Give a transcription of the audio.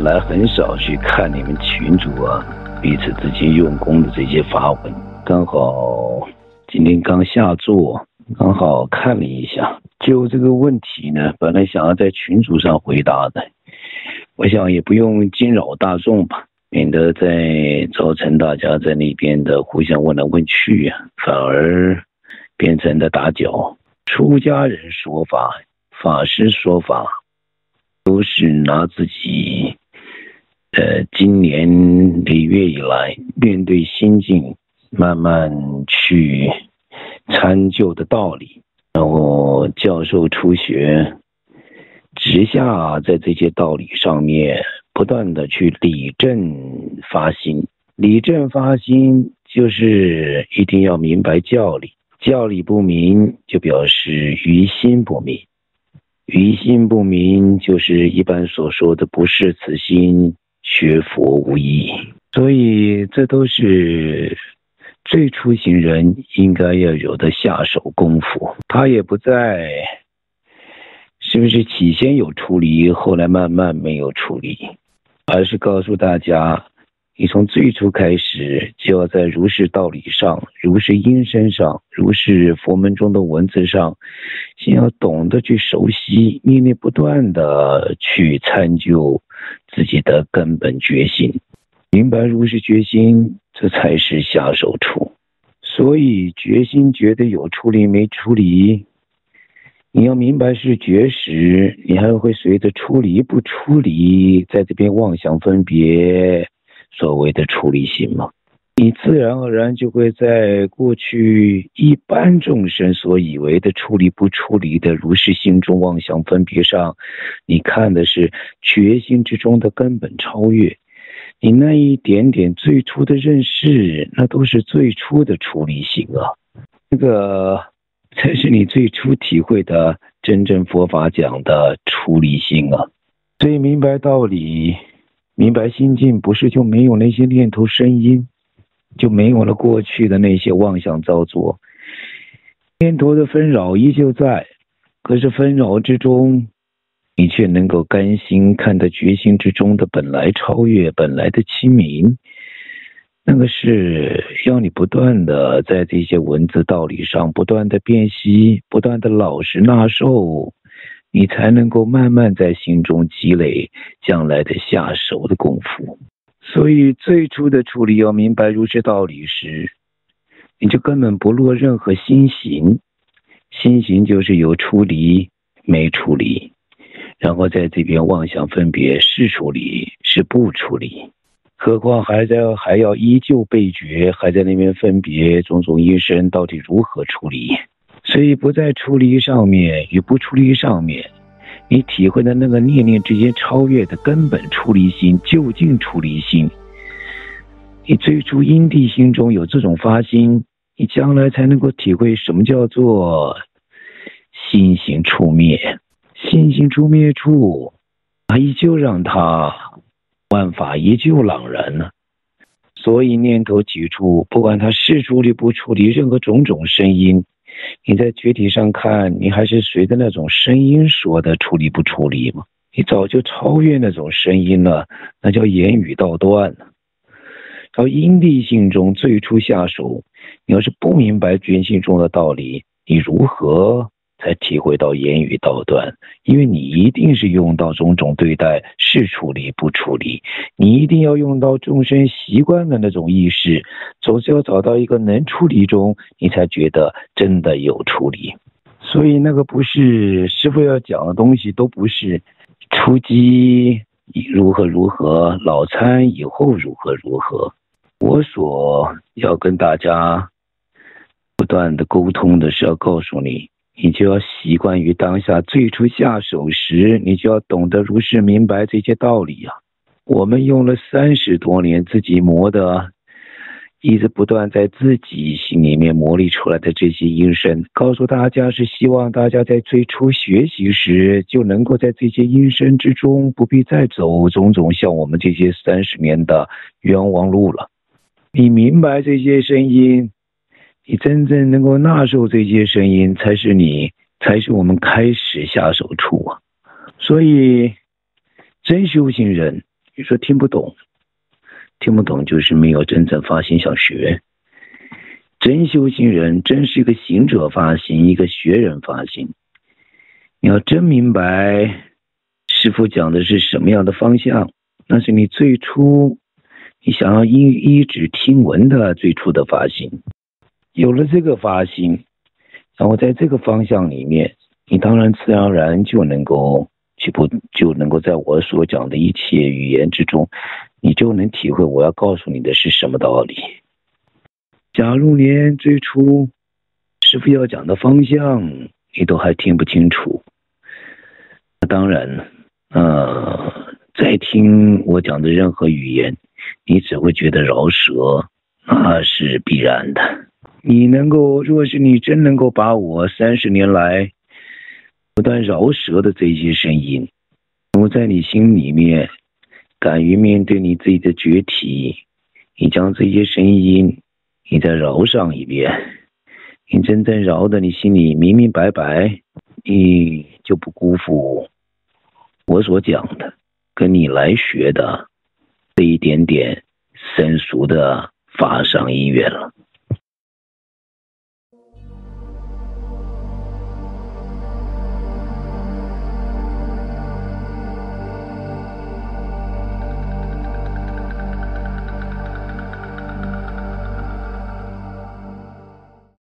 本来很少去看你们群主彼此之间用功的这些发文，刚好今天刚下座，刚好看了一下。就这个问题呢，本来想要在群组上回答的，我想也不用惊扰大众吧，免得再造成大家在那边的互相问来问去反而变成了打搅。出家人说法、法师说法，都是拿自己今年累月以来面对心境慢慢去参究的道理，然后教授初学直下在这些道理上面不断的去理正发心。理正发心就是一定要明白教理，教理不明就表示于心不明，于心不明就是一般所说的不是此心学佛无益。所以这都是最初行人应该要有的下手功夫。他也不在是不是起先有出离，后来慢慢没有出离，而是告诉大家，你从最初开始就要在如是道理上、如是因身上、如是佛门中的文字上，先要懂得去熟悉，念念不断的去参究自己的根本觉心，明白如是觉心，这才是下手处。所以觉心觉得有出离没出离，你要明白是觉时，你还会随着出离不出离，在这边妄想分别所谓的出离心吗？你自然而然就会在过去一般众生所以为的出离不出离的如是心中妄想分别上，你看的是觉心之中的根本超越。你那一点点最初的认识，那都是最初的出离心这个才是你最初体会的真正佛法讲的出离心所以明白道理，明白心境，不是就没有那些念头声音，就没有了过去的那些妄想造作。念头的纷扰依旧在，可是纷扰之中，你却能够甘心看得觉心之中的本来超越，本来的清明。那个是要你不断的在这些文字道理上不断的辨析，不断的老实纳受，你才能够慢慢在心中积累将来的下手的功夫。所以最初的处理要明白如是道理时，你就根本不落任何心行。心行就是有出离没出离，然后在这边妄想分别是出离是不出离，何况还要依旧被觉，还在那边分别种种因身到底如何处理。所以不在出离上面与不出离上面，你体会的那个念念之间超越的根本出离心，究竟出离心，你最初因地心中有这种发心，你将来才能够体会什么叫做心行处灭。心行处灭处，依旧让它万法依旧朗然所以念头起处，不管它是处理不处理任何种种声音，你在觉体上看，你还是随着那种声音说的处理不处理吗？你早就超越那种声音了，那叫言语道断到因地性中最初下手，你要是不明白觉性中的道理，你如何才体会到言语道断？因为你一定是用到种种对待是处理不处理，你一定要用到众生习惯的那种意识，总是要找到一个能处理中，你才觉得真的有处理。所以那个不是师父要讲的东西，都不是初机如何如何，老参以后如何如何。我所要跟大家不断的沟通的是要告诉你，你就要习惯于当下最初下手时，你就要懂得如是明白这些道理我们用了30多年自己磨的，一直不断在自己心里面磨砺出来的这些因身，告诉大家是希望大家在最初学习时就能够在这些因身之中不必再走种种像我们这些30年的冤枉路了。你明白这些声音，你真正能够纳受这些声音，才是我们开始下手处所以真修行人你说听不懂，听不懂就是没有真正发心想学。真修行人真是一个行者发心，一个学人发心。你要真明白师父讲的是什么样的方向，那是你最初你想要一直听闻的最初的发心。有了这个发心，然后在这个方向里面，你当然自然而然就能够在我所讲的一切语言之中，你就能体会我要告诉你的是什么道理。假如连最初师父要讲的方向你都还听不清楚，那当然再听我讲的任何语言，你只会觉得饶舌，那是必然的。若是你真能够把我30年来不断饶舌的这些声音，我在你心里面敢于面对你自己的觉体，你将这些声音你再饶上一遍，你真正饶的你心里明明白白，你就不辜负我所讲的跟你来学的这一点点生疏的法上因缘了。